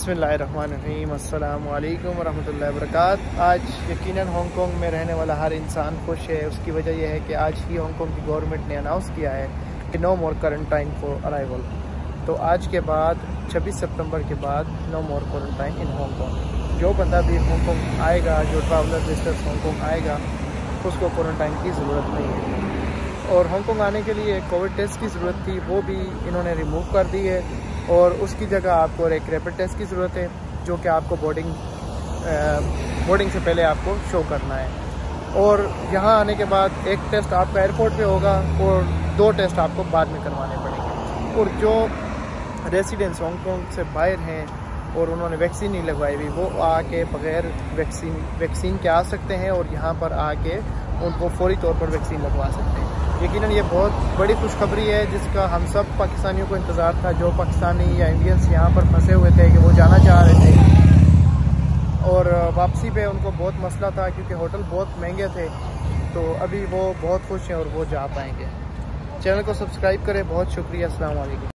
बिस्मिल्लाहिर्रहमानिर्रहीम, अस्सलामु अलैकुम वरहमतुल्लाहि वबरकातुहू। आज यकीनन हांगकांग में रहने वाला हर इंसान खुश है। उसकी वजह यह है कि आज ही हांगकांग की गवर्नमेंट ने अनाउंस किया है कि no more quarantine for arrival. तो आज के बाद 26 सितंबर के बाद no more quarantine in Hong Kong. जो बंदा भी हांगकांग आएगा, जो ट्रैवलर विजिटर्स हांगकांग आएगा, उसको क्वारंटाइन की ज़रूरत नहीं है। और हांगकांग आने के लिए कोविड टेस्ट की ज़रूरत थी, वो भी इन्होंने रिमूव कर दी है और उसकी जगह आपको एक रैपिड टेस्ट की ज़रूरत है, जो कि आपको बोर्डिंग से पहले आपको शो करना है। और यहाँ आने के बाद एक टेस्ट आपका एयरपोर्ट पे होगा और 2 टेस्ट आपको बाद में करवाने पड़ेंगे। और जो रेसिडेंट्स हांगकांग से बाहर हैं और उन्होंने वैक्सीन नहीं लगवाई हुई, वो आके बग़ैर वैक्सीन के आ सकते हैं और यहाँ पर आके उनको फौरी तौर पर वैक्सीन लगवा सकते हैं। यकीनन ये बहुत बड़ी खुशखबरी है जिसका हम सब पाकिस्तानियों को इंतज़ार था। जो पाकिस्तानी या इंडियंस यहाँ पर फंसे हुए थे कि वो जाना चाह रहे थे और वापसी पे उनको बहुत मसला था क्योंकि होटल बहुत महंगे थे, तो अभी वो बहुत खुश हैं और वो जा पाएंगे। चैनल को सब्सक्राइब करें। बहुत शुक्रिया। अस्सलाम वालेकुम।